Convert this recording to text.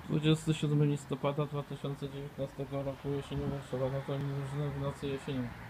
27 listopada 2019 roku, jesienią Warszawa, na to różne w nocy jesienią.